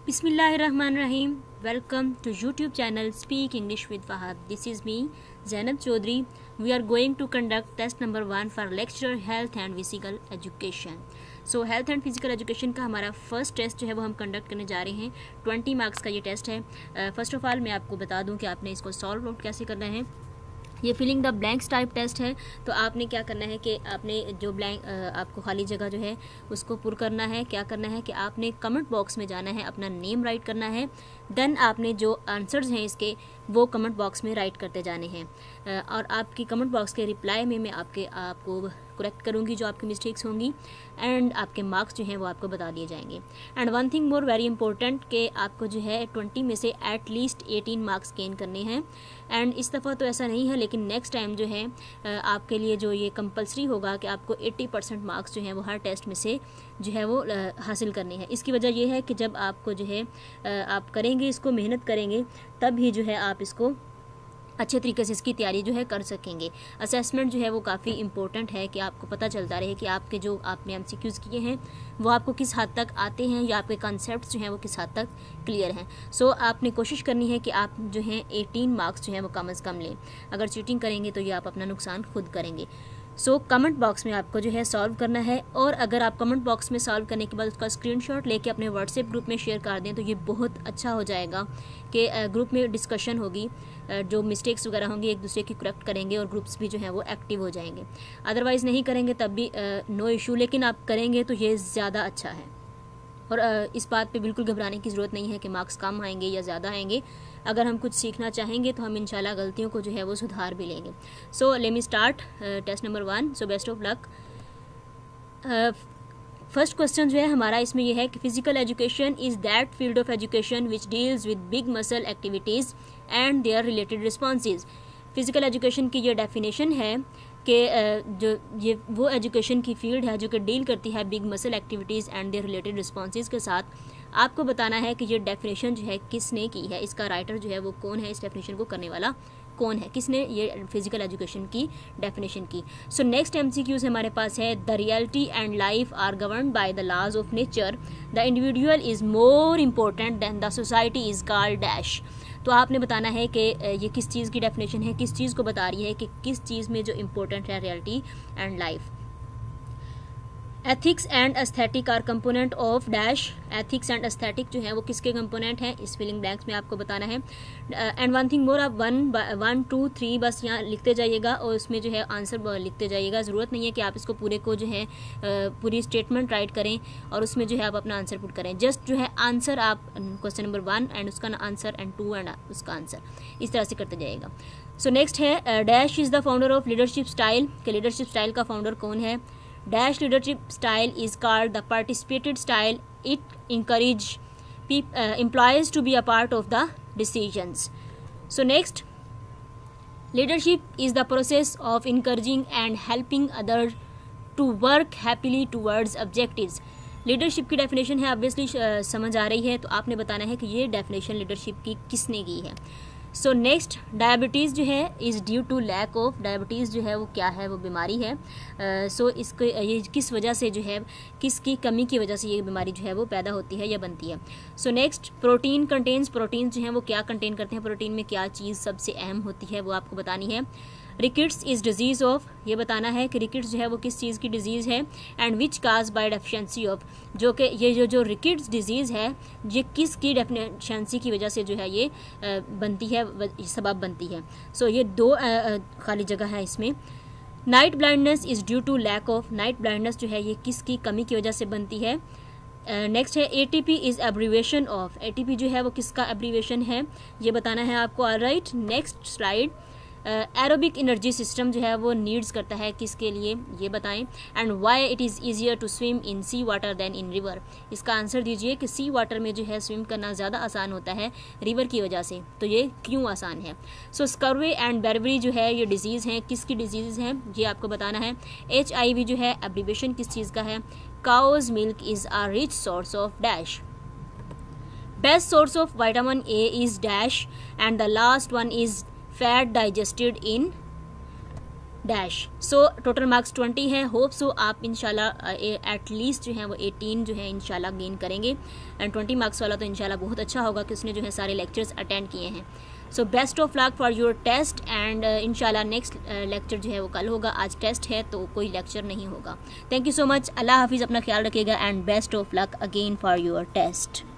Bismillahirrahmanirrahim. Welcome to YouTube channel Speak English with Fahad. This is me, Zainab Chaudhary. We are going to conduct test number 1 for lecture Health and Physical Education. So Health and Physical Education का हमारा first test जो है वो हम conduct करने जा रहे हैं। 20 मार्क्स का ये टेस्ट है। फर्स्ट ऑफ ऑल मैं आपको बता दूं कि आपने इसको सॉल्व आउट कैसे करना है। ये filling the blanks type test है। तो आपने क्या करना है कि आपने जो ब्लैंक आपको खाली जगह जो है उसको पुर करना है। क्या करना है कि आपने कमेंट बॉक्स में जाना है, अपना नेम राइट करना है। देन आपने जो आंसर्स हैं इसके वो कमेंट बॉक्स में राइट करते जाने हैं और आपकी कमेंट बॉक्स के रिप्लाई में मैं आपको करेक्ट करूँगी जो आपकी मिस्टेक्स होंगी एंड आपके मार्क्स जो हैं वो आपको बता दिए जाएंगे। And one thing more very important कि आपको जो है 20 में से एटलीस्ट 18 मार्क्स गेन करने हैं। एंड इस दफ़ा तो ऐसा नहीं है, लेकिन नेक्स्ट टाइम जो है आपके लिए जो ये कंपलसरी होगा कि आपको 80% मार्क्स जो हैं वो हर टेस्ट में से जो है वो हासिल करने हैं। इसकी वजह यह है कि जब आपको जो है आप करेंगे, इसको मेहनत करेंगे, तब ही जो है आप इसको अच्छे तरीके से इसकी तैयारी जो है कर सकेंगे। असेसमेंट जो है वो काफ़ी इंपॉर्टेंट है कि आपको पता चलता रहे कि आपके जो आपने एमसीक्यूज़ किए हैं वो आपको किस हद तक आते हैं या आपके कॉन्सेप्ट्स जो हैं वो किस हद तक क्लियर हैं। सो आपने कोशिश करनी है कि आप जो हैं 18 मार्क्स जो हैं वो कम से कम लें। अगर चीटिंग करेंगे तो ये आप अपना नुकसान खुद करेंगे। सो कमेंट बॉक्स में आपको जो है सॉल्व करना है और अगर आप कमेंट बॉक्स में सॉल्व करने के बाद उसका स्क्रीनशॉट लेके अपने व्हाट्सएप ग्रुप में शेयर कर दें तो ये बहुत अच्छा हो जाएगा कि ग्रुप में डिस्कशन होगी, जो मिस्टेक्स वगैरह होंगी एक दूसरे की करेक्ट करेंगे और ग्रुप्स भी जो हैं वो एक्टिव हो जाएंगे। अदरवाइज़ नहीं करेंगे तब भी नो इशू, लेकिन आप करेंगे तो ये ज़्यादा अच्छा है। और इस बात पे बिल्कुल घबराने की ज़रूरत नहीं है कि मार्क्स कम आएंगे या ज़्यादा आएंगे। अगर हम कुछ सीखना चाहेंगे तो हम इंशाल्लाह गलतियों को जो है वो सुधार भी लेंगे। So let me start test number 1। So best of luck. First question जो है हमारा इसमें यह है कि physical education is that field of education which deals with big muscle activities and their related responses. Physical education की ये definition है कि जो ये वो एजुकेशन की फील्ड है जो कि डील करती है big muscle activities and their related responses के साथ। आपको बताना है कि ये डेफिनेशन जो है किसने की है, इसका राइटर जो है वो कौन है, इस डेफिनेशन को करने वाला कौन है, किसने ये फिजिकल एजुकेशन की डेफिनेशन की। सो नेक्स्ट एमसीक्यूज हमारे पास है the reality and life are governed by the laws of nature, the individual is more important than the society is called dash. तो आपने बताना है कि ये किस चीज़ की डेफिनेशन है, किस चीज़ को बता रही है कि किस चीज़ में जो इम्पोर्टेंट है reality and life. Ethics and aesthetic are component of dash. Ethics and aesthetic जो है वो किसके कंपोनेंट हैं, इस फिलिंग ब्लैंक्स में आपको बताना है। एंड वन थिंग मोर, आप 1 2 3 बस यहाँ लिखते जाइएगा और उसमें जो है आंसर लिखते जाइएगा। ज़रूरत नहीं है कि आप इसको पूरे को जो है पूरी स्टेटमेंट राइट करें और उसमें जो है आप अपना आंसर पुट करें। जस्ट जो है आंसर आप क्वेश्चन नंबर 1 एंड उसका आंसर एंड 2 एंड उसका आंसर इस तरह से करते जाइएगा। सो नेक्स्ट है dash is the founder of leadership style. के लीडरशिप स्टाइल का फाउंडर कौन है। Dash leadership style is called the participated style. It encourages employees to be a part of the decisions. So next, leadership is the process of encouraging and helping others to work happily towards objectives. Leadership की definition है, obviously समझ आ रही है, तो आपने बताना है कि ये डेफिनेशन लीडरशिप की किसने की है। सो नेक्स्ट, डायबिटीज़ जो है is due to lack of. Diabetes जो है वो क्या है, वो बीमारी है। सो इसको ये किस वजह से जो है, किसकी कमी की वजह से ये बीमारी जो है वो पैदा होती है या बनती है। So next, protein contents. Protein जो है वो क्या कंटेन करते हैं, प्रोटीन में क्या चीज़ सबसे अहम होती है वो आपको बतानी है। Rickets is disease of. ये बताना है कि रिकेट्स जो है वो किस चीज़ की डिजीज़ है। And which cause by deficiency of, जो कि ये जो रिकेट्स डिजीज़ है ये किस की डेफिशिएंसी की वजह से जो है ये बनती है, सबब बनती है। सो ये 2 खाली जगह है इसमें। Night blindness is due to lack of. Night blindness जो है ये किसकी कमी की वजह से बनती है। नेक्स्ट है ATP is abbreviation of. ATP जो है वो किसका एब्रीवेशन है ये बताना है आपको। Alright, next slide. Aerobic energy system जो है वो नीड्स करता है किसके लिए ये बताएं। And why it is easier to swim in sea water than in river. इसका आंसर दीजिए कि सी वाटर में जो है स्विम करना ज़्यादा आसान होता है रिवर की वजह से, तो ये क्यों आसान है। सो स्कर्वे एंड बेरबरी जो है ये डिजीज़ हैं, किसकी डिजीज़ हैं ये आपको बताना है। HIV जो है एब्रीवेशन किस चीज़ का है। Cow's milk is a rich source of dash. Best source of vitamin A is dash and the last one is fat digested in dash. So total marks 20 है। होप सो आप इंशाल्लाह at least जो है वो 18 जो है इंशाल्लाह गेन करेंगे। एंड 20 मार्क्स वाला तो इंशाल्लाह बहुत अच्छा होगा कि उसने जो है सारे लेक्चर्स अटेंड किए हैं। So best of luck for your test and इंशाल्लाह नेक्स्ट लेक्चर जो है वो कल होगा। आज टेस्ट है तो कोई लेक्चर नहीं होगा। Thank you so much. अल्लाह हाफिज़, अपना ख्याल रखिएगा and best of luck again for your test.